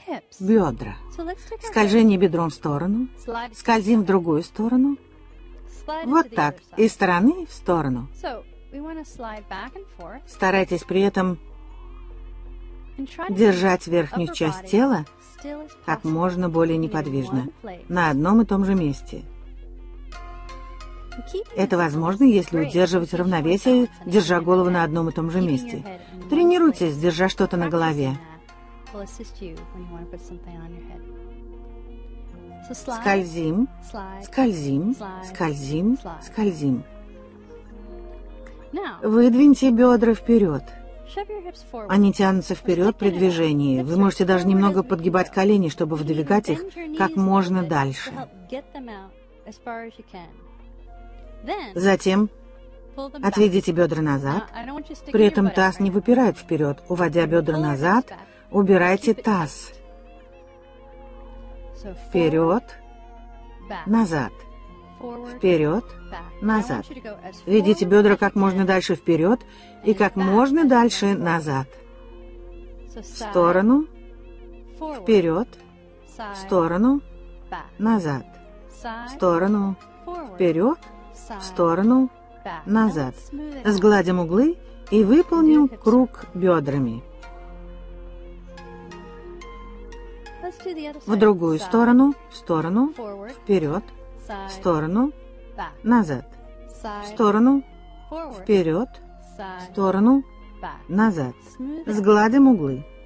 Бедра. Скольжение бедром в сторону. Скользим в другую сторону. Вот так, из стороны в сторону. Старайтесь при этом держать верхнюю часть тела как можно более неподвижно, на одном и том же месте. Это возможно, если удерживать равновесие, держа голову на одном и том же месте. Тренируйтесь, держа что-то на голове. Скользим, скользим, скользим, скользим. Выдвиньте бедра вперед. Они тянутся вперед при движении. Вы можете даже немного подгибать колени, чтобы выдвигать их как можно дальше. Затем отведите бедра назад. При этом таз не выпирает вперед. Уводя бедра назад, убирайте таз. Вперед, назад. Вперед, назад. Ведите бедра как можно дальше вперед и как можно дальше назад. В сторону, вперед, в сторону, назад. В сторону, вперед, в сторону, назад. Сгладим углы и выполним круг бедрами. В другую сторону, вперед, в сторону, назад. В сторону, вперед, в сторону, назад. Сгладим углы.